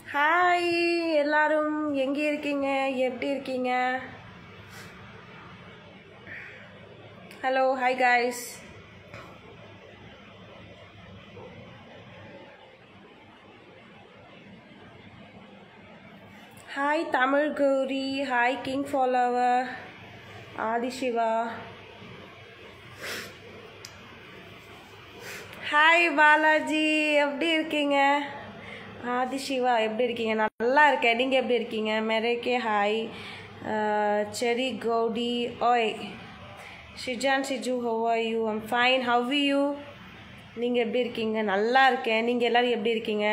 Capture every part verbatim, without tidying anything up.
Hi எல்லாரும் எங்கே இருக்கீங்க? எப்படி இருக்கீங்க? Hello, hi guys. Hi Tamil Gowri, hi king follower, Aadhi Siva, hi Balaji, எப்படி இருக்கீங்க? ஆதி சிவா எப்படி இருக்கீங்க? நல்லா இருக்கேன். நீங்கள் எப்படி இருக்கீங்க? மெரேக்கே ஹாய். செரி கௌடி ஓய். Shijan Siju how are you? I'm fine. How you? நீங்கள் எப்படி இருக்கீங்க? நல்லா இருக்கேன். நீங்கள் எல்லோரும் எப்படி இருக்கீங்க?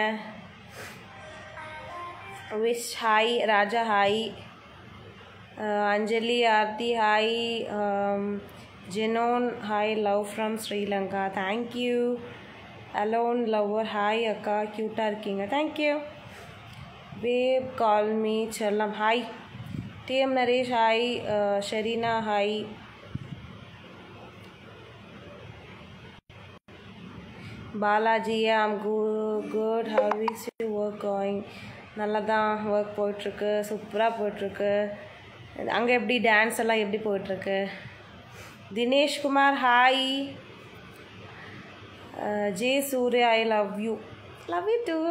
Wish hi. Raja hi. Anjali Aarthi hi. ஜெனோன் hi. Love from Sri Lanka. Thank you. Alone lover hi அக்கா, க்யூட்டாக இருக்கீங்க. தேங்க்யூ. பேப் கால் மீ செல்லம் hi. DM Naresh hi. Sherina hi. Balaji I'm good. How is you work going? நல்லா தான் ஒர்க் போயிட்டுருக்கு, சூப்பராக போயிட்டுருக்கு. அங்கே எப்படி டான்ஸ் எல்லாம் எப்படி போயிட்டுருக்கு? Dineshkumar hi. J Surya I love you. Love you too.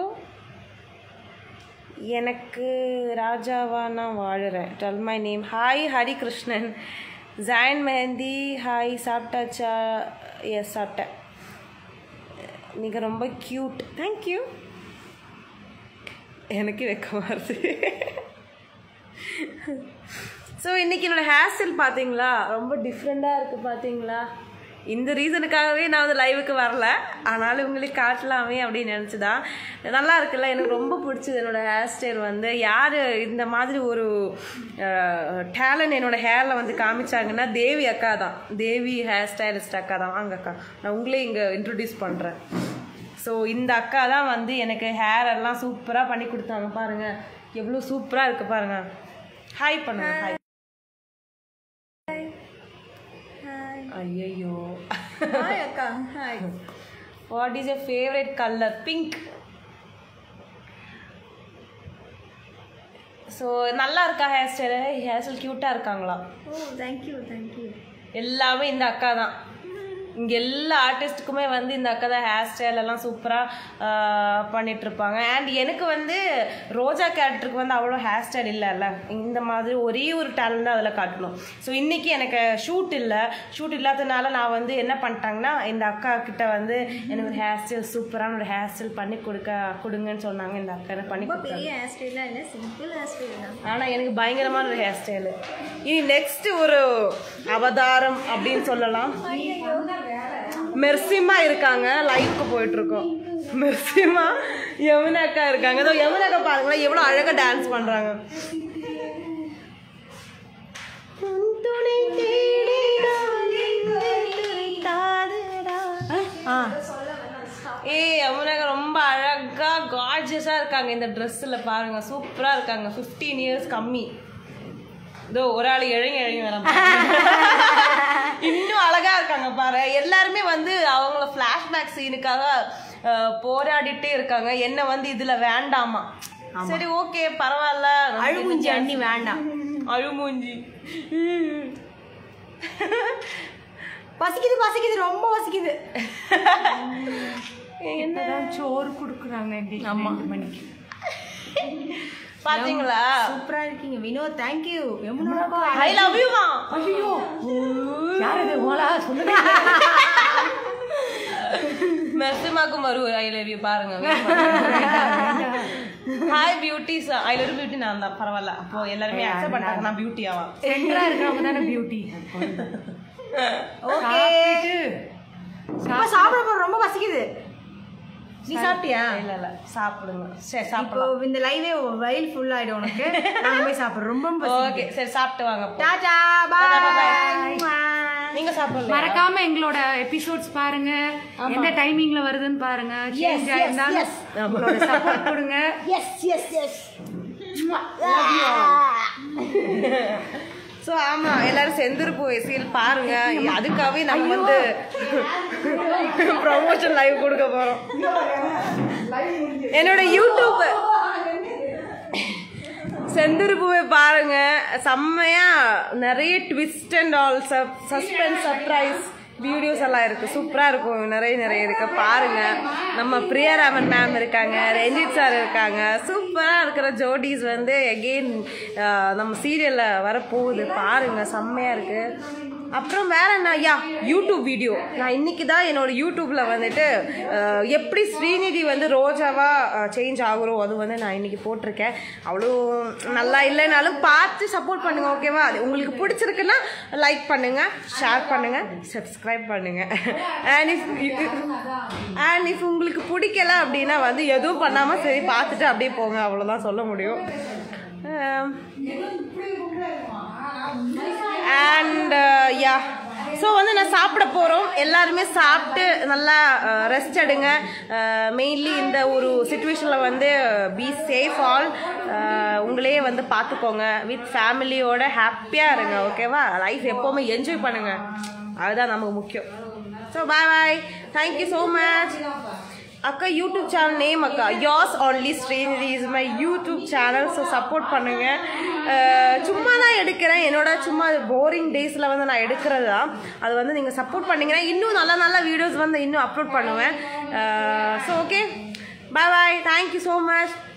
எனக்கு ராஜாவா நான் வாழுறேன். Tell my name. Hi Harikrishnan. Join Mehndi hi. சாப்பிட்டாச்சா? எஸ் சாப்பிட்டேன். நீங்கள் ரொம்ப க்யூட். தேங்க்யூ. எனக்கு வெக்கமாக வருது. ஸோ இன்றைக்கி என்னோடய ஹேர் ஸ்டைல் பார்த்தீங்களா? ரொம்ப டிஃப்ரெண்ட்டாக இருக்குது பார்த்தீங்களா? இந்த ரீசனுக்காகவே நான் வந்து லைவுக்கு வரல, ஆனாலும் உங்களுக்கு காட்டலாமே அப்படின்னு நினச்சிதான். நல்லா இருக்குல்ல, எனக்கு ரொம்ப பிடிச்சது என்னோடய ஹேர் ஸ்டைல். வந்து யார் இந்த மாதிரி ஒரு டேலண்ட் என்னோடய ஹேரில் வந்து காமிச்சாங்கன்னா தேவி அக்கா தான். தேவி ஹேர் ஸ்டைலிஸ்ட் அக்கா தான். வாங்க அக்கா, நான் உங்களே இங்கே இன்ட்ரடியூஸ் பண்ணுறேன். ஸோ இந்த அக்கா தான் வந்து எனக்கு ஹேர் எல்லாம் சூப்பராக பண்ணி கொடுத்தாங்க. பாருங்கள் எவ்வளோ சூப்பராக இருக்குது பாருங்கள். ஹாய் பண்ணுங்க. ஹாய். ஐயோ. ஹாய் அக்கா. Hi. What is your favourite colour? Pink. So நல்லா இருக்கா ஹேர் ஸ்டைலு? ஹேர் ஸ்டைல் க்யூட்டாக இருக்காங்களா? Oh thank you thank you. எல்லாமே இந்த அக்கா தான். இங்கே எல்லா ஆர்டிஸ்ட்டுக்குமே வந்து இந்த அக்கா தான் ஹேர் ஸ்டைல் எல்லாம் சூப்பராக பண்ணிகிட்ருப்பாங்க. அண்ட் எனக்கு வந்து ரோஜா கேரக்டருக்கு வந்து அவ்வளோ ஹேர் ஸ்டைல் இல்லைல்ல, இந்த மாதிரி ஒரே ஒரு டேலண்ட் தான் அதில் காட்டணும். ஸோ இன்றைக்கி எனக்கு ஷூட் இல்லை. ஷூட் இல்லாததுனால நான் வந்து என்ன பண்ணிட்டாங்கன்னா, இந்த அக்கா கிட்ட வந்து எனக்கு ஒரு ஹேர் ஸ்டைல் சூப்பரான ஒரு ஹேர் ஸ்டைல் பண்ணி கொடுக்க கொடுங்கன்னு சொன்னாங்க. இந்த அக்கா எனக்கு பண்ணி கொடுத்தாங்க. பெரிய ஹேர் ஸ்டைலாக இல்லை, சிம்பிள் ஹேர் ஸ்டைல் தான். ஆனால் எனக்கு பயங்கரமான ஒரு ஹேர் ஸ்டைலு. இனி நெக்ஸ்ட்டு ஒரு அவதாரம் அப்படின்னு சொல்லலாம். மெர்சிமா இருக்காங்க, லைவுக்கு போயிட்டுருக்கோம். மெர்சிமா யமுனாக்கா இருக்காங்க. அதோ யமுனாக்கா பாருங்களேன் எவ்வளோ அழகாக டான்ஸ் பண்ணுறாங்க. ஏ யமுனாக்கா ரொம்ப அழகாக கார்ஜியஸாக இருக்காங்க இந்த ட்ரெஸ்ஸில். பாருங்கள் சூப்பராக இருக்காங்க. ஃபிஃப்டீன் இயர்ஸ் கம்மி. இதோ ஒரு ஆள் இழங்கி இழங்கி வர இன்னும் அழகா இருக்காங்க பாரு. எல்லாருமே வந்து அவங்கள ஃப்ளாஷ்பேக் சீனுக்காக போராடிட்டே இருக்காங்க. என்ன வந்து இதுல வேண்டாமா? சரி ஓகே பரவாயில்ல. அழுமூஞ்சி அண்ணி வேண்டாம். அழுமூஞ்சி பசிக்குது பசிக்குது ரொம்ப பசிக்குது. என்னதான் சோறு கொடுக்குறாங்க. ஆமா மணிக்கு பாத்தீங்களா? சூப்பரா இருக்கீங்க Vinod. Thank you. I love you மா. ஐயோ யார் இது? ஓலா சொல்லுங்க. மெர்சிமாக்கும் வரும் ஐ லவ் யூ. பாருங்க. Hi beauties. I love beauty நான் தான். பரவாயில்ல, அப்போ எல்லாருமே அக்செப்ட் பண்ணிட்டாங்க நான் பியூட்டியாவா. சென்டரா இருக்கவங்க தானே பியூட்டி. ஓகே சாப்பிட போற. ரொம்ப பசிக்குது. நீ சாப்பிட்டியா? இல்ல இல்ல சாப்பிடுங்க. சரி சாப்பிடுவோம். இந்த லைவே வயல் ஃபுல் ஆயிடும் உனக்கு. நாங்க போய் சாப்பிடுறோம். ரொம்ப ஓகே சரி சாப்பிட்டு வாங்க. Tata bye. நீங்க சாப்பிடல. மறக்காம எங்களோட எபிசோட்ஸ் பாருங்க. எந்த டைமிங்ல வருதுன்னு பாருங்க. சேஞ்ச் ஆயிருந்தாலும் உங்களோட சப்போர்ட் கொடுங்க. S S S. ஸோ ஆமாம் எல்லாரும் செந்திருப்பு சீல் பாருங்க. அதுக்காகவே நம்ம வந்து ப்ரமோஷன் லைவ் கொடுக்க போகிறோம். என்னோட யூடியூப் செந்தூர் பூவை பாருங்க, செம்மையா நிறைய twist and all suspense surprise videos எல்லாம் இருக்கு, சூப்பரா இருக்கும். நிறைய நிறைய இருக்கு பாருங்க. நம்ம பிரியாராமன் மேம் இருக்காங்க, ரஞ்சித் சார் இருக்காங்க. சூப்பரா இருக்கிற ஜோடிஸ் வந்து அகெயின் நம்ம சீரியல்ல வரப்போகுது பாருங்க, செம்மையா இருக்கு. அப்புறம் வேற என்ன, யா யூடியூப் வீடியோ நான் இன்னைக்கு தான் என்னோட யூடியூப்ல வந்துட்டு எப்படி ஸ்ரீநிதி வந்து ரோஜாவா சேஞ்ச் ஆகுறோம் அது வந்து நான் இன்னைக்கு போட்டிருக்கேன். அவ்வளோ நல்லா இல்லைனாலும் பார்த்து சப்போர்ட் பண்ணுங்க, ஓகேவா? அது உங்களுக்கு பிடிச்சிருக்குன்னா லைக் பண்ணுங்க, ஷேர் பண்ணுங்க, சப்ஸ்கிரைப் பண்ணுங்க. அண்ட் இஃப் அண்ட் இஃப் உங்களுக்கு பிடிக்கல அப்படின்னா வந்து எதுவும் பண்ணாம சரி பார்த்துட்டு அப்படியே போங்க, அவ்வளோதான் சொல்ல முடியும். அண்ட் யா ஸோ வந்து நான் சாப்பிட போகிறோம். எல்லாருமே சாப்பிட்டு நல்லா ரெஸ்ட் எடுங்க. மெயின்லி இந்த ஒரு சுச்சுவேஷனில் வந்து பி சேஃப் ஆல். உங்களே வந்து பார்த்துக்கோங்க, வித் ஃபேமிலியோட ஹாப்பியாக இருங்க, ஓகேவா? லைஃப் எப்போவுமே என்ஜாய் பண்ணுங்க, அதுதான் நமக்கு முக்கியம். So bye bye, thank you so much. அக்கா யூடியூப் சேனல் நேம் அக்கா yours only Srinidhi is my YouTube channel. So support பண்ணுங்க. சும்மா தான் எடுக்கிறேன், என்னோட சும்மா போரிங் டேஸில் வந்து நான் எடுக்கிறது தான். அது வந்து நீங்கள் சப்போர்ட் பண்ணிங்கன்னா இன்னும் நல்ல நல்ல வீடியோஸ் வந்து இன்னும் அப்லோட் பண்ணுவேன். So okay, bye bye, thank you so much.